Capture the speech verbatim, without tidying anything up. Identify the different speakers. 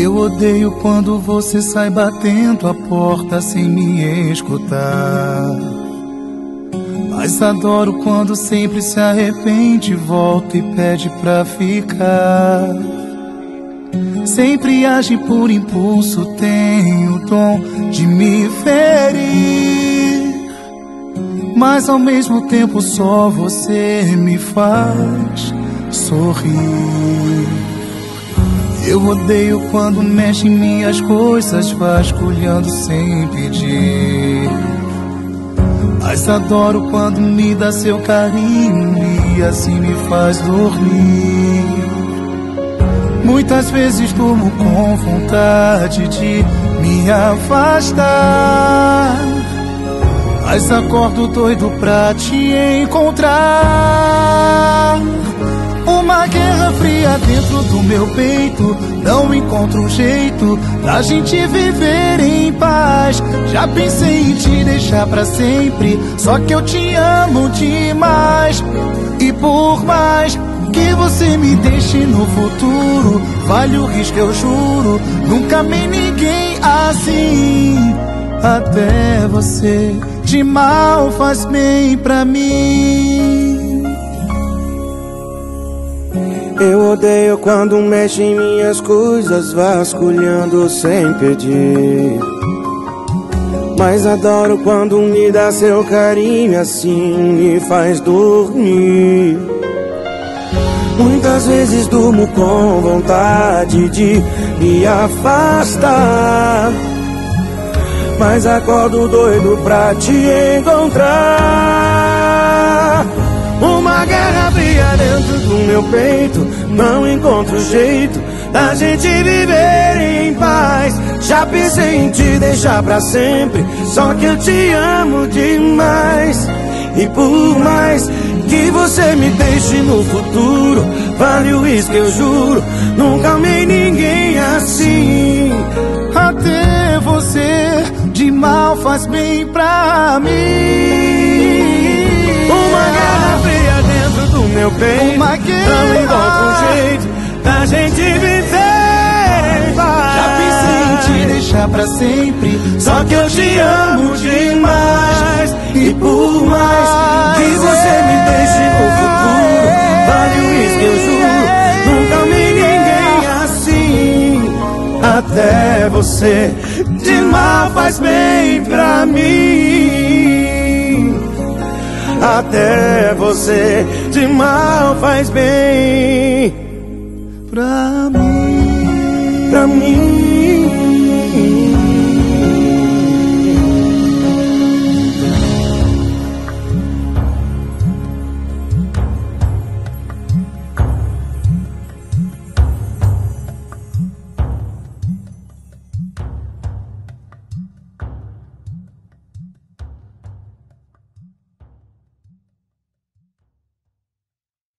Speaker 1: Eu odeio quando você sai batendo a porta sem me escutar, mas adoro quando sempre se arrepende, volta e pede pra ficar. Sempre age por impulso, tem o dom de me ferir, mas ao mesmo tempo só você me faz sorrir. Eu odeio quando mexe em minhas coisas, vasculhando sem pedir, mas adoro quando me dá seu carinho e assim me faz dormir. Muitas vezes durmo com vontade de me afastar, mas acordo doido pra te encontrar. Uma guerra fria dentro do meu peito, não encontro um jeito da gente viver em paz. Já pensei em te deixar pra sempre, só que eu te amo demais. E por mais que você me deixe no futuro, vale o risco, eu juro, nunca amei ninguém assim. Até você de mal faz bem pra mim.
Speaker 2: Eu odeio quando mexe em minhas coisas, vasculhando sem pedir, mas adoro quando me dá seu carinho, assim me faz dormir. Muitas vezes durmo com vontade de me afastar, mas acordo doido pra te encontrar. Uma guerra fria dentro do meu peito, não encontro jeito da gente viver em paz. Já pensei em te deixar pra sempre, só que eu te amo demais. E por mais que você me deixe no futuro, vale o risco, eu juro, nunca amei ninguém assim.
Speaker 1: Até você de mal faz bem pra mim.
Speaker 2: Uma guerra fria dentro do meu peito,
Speaker 1: Uma guerra.
Speaker 2: não encontro um jeito da gente viver em paz.
Speaker 1: Já pensei em te deixar pra sempre,
Speaker 2: só que eu te amo demais. E por mais que você me deixe no futuro, vale o risco, eu juro, nunca amei ninguém assim. Até você de mal faz bem pra mim. Até você de mal faz bem
Speaker 1: pra mim,
Speaker 2: pra mim.